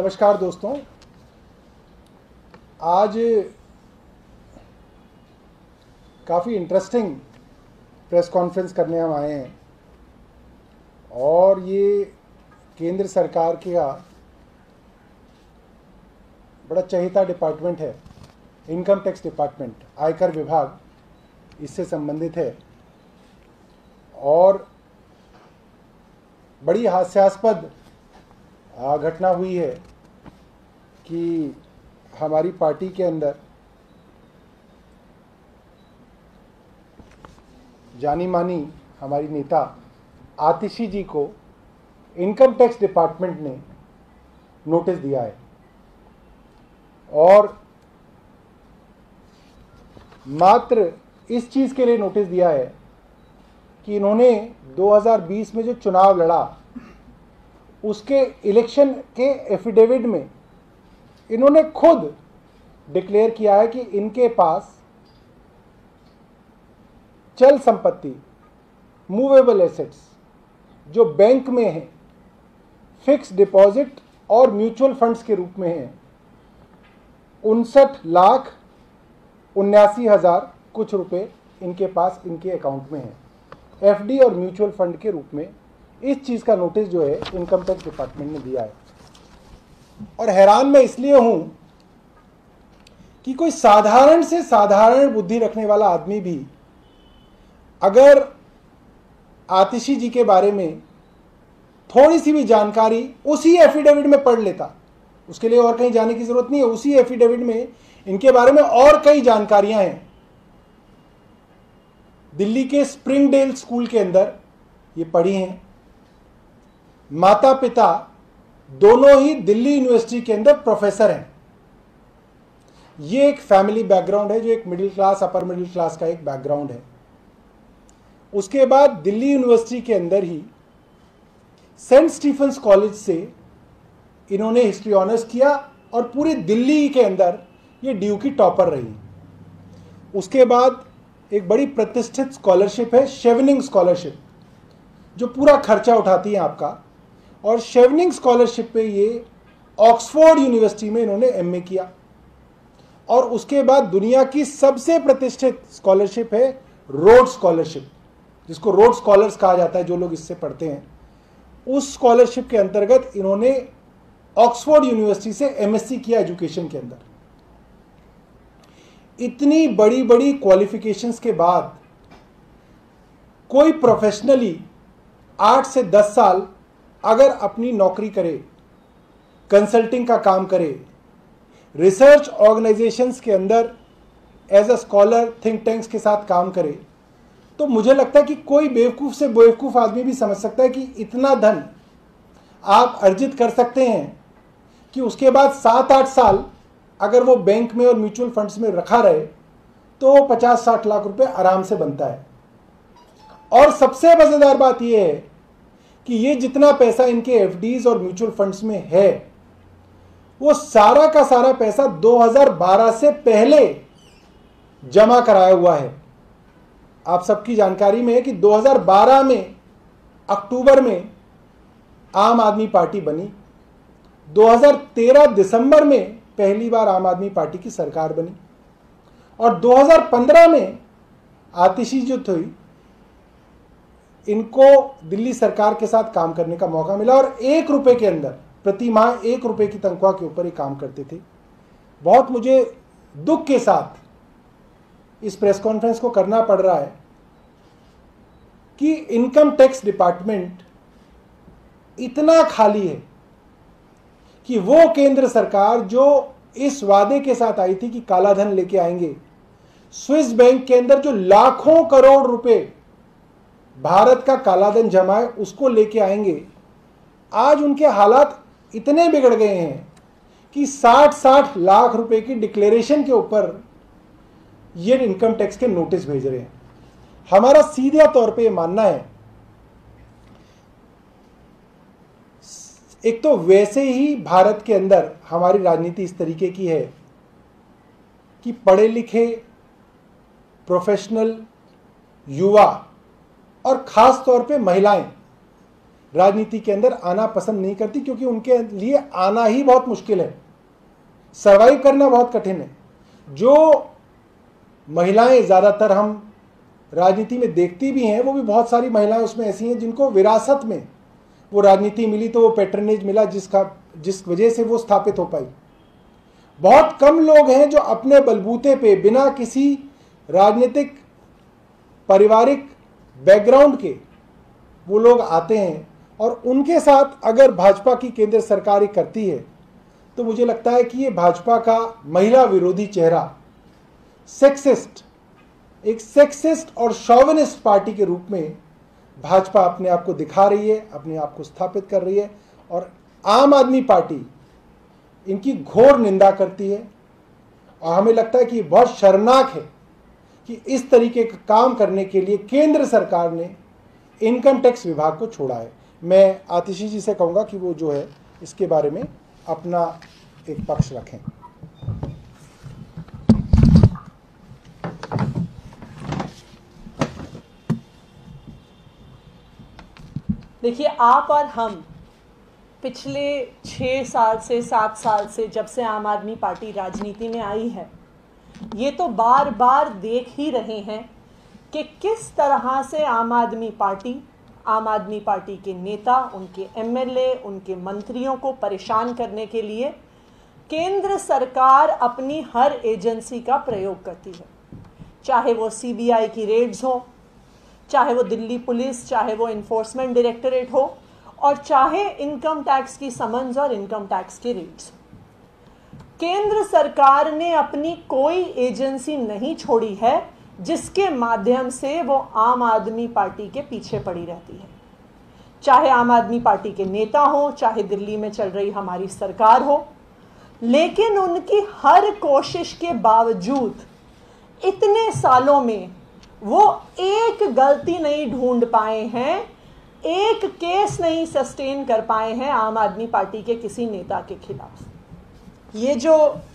नमस्कार दोस्तों। आज काफ़ी इंटरेस्टिंग प्रेस कॉन्फ्रेंस करने हम आए हैं और ये केंद्र सरकार का बड़ा चहेता डिपार्टमेंट है, इनकम टैक्स डिपार्टमेंट, आयकर विभाग इससे संबंधित है और बड़ी हास्यास्पद घटना हुई है कि हमारी पार्टी के अंदर जानी मानी हमारी नेता आतिशी जी को इनकम टैक्स डिपार्टमेंट ने नोटिस दिया है और मात्र इस चीज़ के लिए नोटिस दिया है कि इन्होंने 2020 में जो चुनाव लड़ा उसके इलेक्शन के एफिडेविट में इन्होंने खुद डिक्लेयर किया है कि इनके पास चल संपत्ति, मूवेबल एसेट्स जो बैंक में है, फिक्स डिपॉजिट और म्यूचुअल फंड्स के रूप में है, 59,79,000 कुछ रुपए इनके पास इनके अकाउंट में है, एफडी और म्यूचुअल फंड के रूप में। इस चीज़ का नोटिस जो है इनकम टैक्स डिपार्टमेंट ने दिया है और हैरान मैं इसलिए हूं कि कोई साधारण से साधारण बुद्धि रखने वाला आदमी भी अगर आतिशी जी के बारे में थोड़ी सी भी जानकारी उसी एफिडेविट में पढ़ लेता, उसके लिए और कहीं जाने की जरूरत नहीं है, उसी एफिडेविट में इनके बारे में और कई जानकारियां हैं। दिल्ली के स्प्रिंगडेल स्कूल के अंदर ये पढ़ी हैं, माता पिता दोनों ही दिल्ली यूनिवर्सिटी के अंदर प्रोफेसर हैं। ये एक फैमिली बैकग्राउंड है जो एक middle class, upper middle class का एक बैकग्राउंड है। उसके बाद दिल्ली यूनिवर्सिटी के अंदर ही सेंट स्टीफेंस कॉलेज से इन्होंने हिस्ट्री ऑनर्स किया और पूरी दिल्ली के अंदर ये ड्यू की टॉपर रही। उसके बाद एक बड़ी प्रतिष्ठित स्कॉलरशिप है शेवनिंग स्कॉलरशिप, जो पूरा खर्चा उठाती है आपका, और शेवनिंग स्कॉलरशिप पे ये ऑक्सफोर्ड यूनिवर्सिटी में इन्होंने एमए किया। और उसके बाद दुनिया की सबसे प्रतिष्ठित स्कॉलरशिप है रोड स्कॉलरशिप, जिसको रोड स्कॉलर्स कहा जाता है, जो लोग इससे पढ़ते हैं। उस स्कॉलरशिप के अंतर्गत इन्होंने ऑक्सफोर्ड यूनिवर्सिटी से एमएससी किया एजुकेशन के अंदर। इतनी बड़ी बड़ी क्वालिफिकेशंस के बाद कोई प्रोफेशनली 8 से 10 साल अगर अपनी नौकरी करे, कंसल्टिंग का काम करे, रिसर्च ऑर्गेनाइजेशंस के अंदर as a scholar think tanks के साथ काम करे, तो मुझे लगता है कि कोई बेवकूफ़ से बेवकूफ़ आदमी भी समझ सकता है कि इतना धन आप अर्जित कर सकते हैं कि उसके बाद 7-8 साल अगर वो बैंक में और म्यूचुअल फंड्स में रखा रहे तो 50-60 लाख रुपए आराम से बनता है। और सबसे मज़ेदार बात यह है कि ये जितना पैसा इनके एफडीज और म्यूचुअल फंड्स में है, वो सारा का सारा पैसा 2012 से पहले जमा कराया हुआ है। आप सबकी जानकारी में है कि 2012 में अक्टूबर में आम आदमी पार्टी बनी, 2013 दिसंबर में पहली बार आम आदमी पार्टी की सरकार बनी और 2015 में आतिशी जो थी इनको दिल्ली सरकार के साथ काम करने का मौका मिला और 1 रुपए के अंदर, प्रति माह 1 रुपए की तनख्वाह के ऊपर ही काम करते थे। बहुत मुझे दुख के साथ इस प्रेस कॉन्फ्रेंस को करना पड़ रहा है कि इनकम टैक्स डिपार्टमेंट इतना खाली है कि वो केंद्र सरकार जो इस वादे के साथ आई थी कि काला धन लेके आएंगे, स्विस बैंक के अंदर जो लाखों करोड़ रुपए भारत का काला धन जमा है उसको लेके आएंगे, आज उनके हालात इतने बिगड़ गए हैं कि 60-60 लाख रुपए की डिक्लेरेशन के ऊपर ये इनकम टैक्स के नोटिस भेज रहे हैं। हमारा सीधा तौर पे ये मानना है, एक तो वैसे ही भारत के अंदर हमारी राजनीति इस तरीके की है कि पढ़े लिखे प्रोफेशनल युवा और खास तौर पे महिलाएं राजनीति के अंदर आना पसंद नहीं करती, क्योंकि उनके लिए आना ही बहुत मुश्किल है, सर्वाइव करना बहुत कठिन है। जो महिलाएं ज़्यादातर हम राजनीति में देखती भी हैं, वो भी बहुत सारी महिलाएं उसमें ऐसी हैं जिनको विरासत में वो राजनीति मिली, तो वो पैट्रनेज मिला जिस वजह से वो स्थापित हो पाई। बहुत कम लोग हैं जो अपने बलबूते पे बिना किसी राजनीतिक पारिवारिक बैकग्राउंड के वो लोग आते हैं, और उनके साथ अगर भाजपा की केंद्र सरकार ही करती है तो मुझे लगता है कि ये भाजपा का महिला विरोधी चेहरा, एक सेक्सिस्ट और शॉविनिस्ट पार्टी के रूप में भाजपा अपने आप को दिखा रही है, अपने आप को स्थापित कर रही है। और आम आदमी पार्टी इनकी घोर निंदा करती है, और हमें लगता है कि बहुत शर्मनाक है कि इस तरीके का काम करने के लिए केंद्र सरकार ने इनकम टैक्स विभाग को छोड़ा है। मैं आतिशी जी से कहूँगा कि वो जो है इसके बारे में अपना एक पक्ष रखें। देखिए, आप और हम पिछले 6 साल से 7 साल से, जब से आम आदमी पार्टी राजनीति में आई है, ये तो बार बार देख ही रहे हैं कि किस तरह से आम आदमी पार्टी के नेता, उनके एमएलए, उनके मंत्रियों को परेशान करने के लिए केंद्र सरकार अपनी हर एजेंसी का प्रयोग करती है। चाहे वो सीबीआई की रेड्स हो, चाहे वो दिल्ली पुलिस, चाहे वो इन्फोर्समेंट डायरेक्टरेट हो, और चाहे इनकम टैक्स की समन्स और इनकम टैक्स की रेड्स। केंद्र सरकार ने अपनी कोई एजेंसी नहीं छोड़ी है जिसके माध्यम से वो आम आदमी पार्टी के पीछे पड़ी रहती है। चाहे आम आदमी पार्टी के नेता हो, चाहे दिल्ली में चल रही हमारी सरकार हो, लेकिन उनकी हर कोशिश के बावजूद इतने सालों में वो एक गलती नहीं ढूंढ पाए हैं, एक केस नहीं सस्टेन कर पाए हैं आम आदमी पार्टी के किसी नेता के खिलाफ। ये जो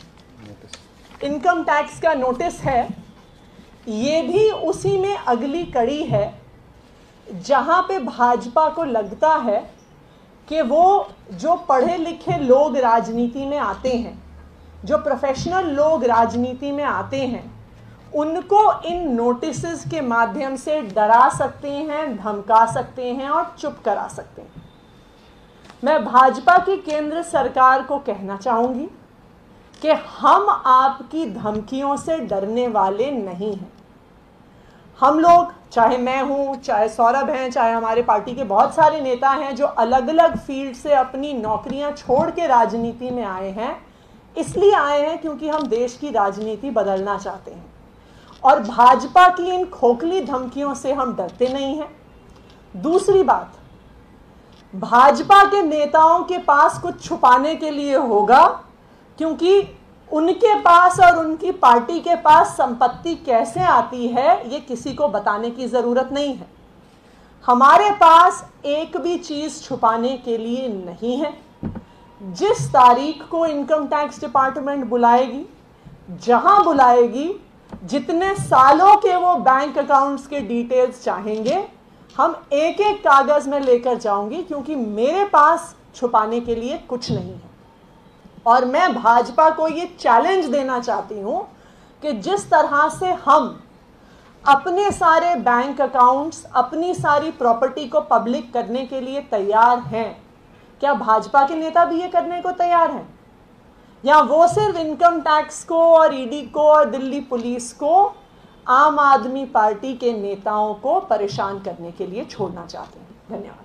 इनकम टैक्स का नोटिस है, ये भी उसी में अगली कड़ी है जहां पे भाजपा को लगता है कि वो जो पढ़े लिखे लोग राजनीति में आते हैं, जो प्रोफेशनल लोग राजनीति में आते हैं, उनको इन नोटिसेस के माध्यम से डरा सकते हैं, धमका सकते हैं और चुप करा सकते हैं। मैं भाजपा की केंद्र सरकार को कहना चाहूँगी कि हम आपकी धमकियों से डरने वाले नहीं हैं। हम लोग, चाहे मैं हूँ, चाहे सौरभ हैं, चाहे हमारे पार्टी के बहुत सारे नेता हैं जो अलग अलग फील्ड से अपनी नौकरियां छोड़ के राजनीति में आए हैं, इसलिए आए हैं क्योंकि हम देश की राजनीति बदलना चाहते हैं। और भाजपा की इन खोखली धमकियों से हम डरते नहीं हैं। दूसरी बात, भाजपा के नेताओं के पास कुछ छुपाने के लिए होगा, क्योंकि उनके पास और उनकी पार्टी के पास संपत्ति कैसे आती है ये किसी को बताने की ज़रूरत नहीं है। हमारे पास एक भी चीज़ छुपाने के लिए नहीं है। जिस तारीख को इनकम टैक्स डिपार्टमेंट बुलाएगी, जहां बुलाएगी, जितने सालों के वो बैंक अकाउंट्स के डिटेल्स चाहेंगे, हम एक एक कागज़ में लेकर जाऊंगी, क्योंकि मेरे पास छुपाने के लिए कुछ नहीं है। और मैं भाजपा को ये चैलेंज देना चाहती हूं कि जिस तरह से हम अपने सारे बैंक अकाउंट्स, अपनी सारी प्रॉपर्टी को पब्लिक करने के लिए तैयार हैं, क्या भाजपा के नेता भी ये करने को तैयार हैं? या वो सिर्फ इनकम टैक्स को और ईडी को और दिल्ली पुलिस को, आम आदमी पार्टी के नेताओं को परेशान करने के लिए छोड़ना चाहते हैं? धन्यवाद।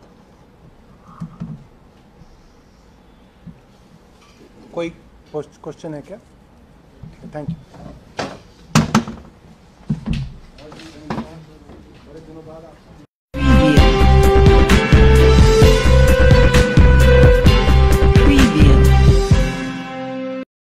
कोई क्वेश्चन है क्या? Thank you.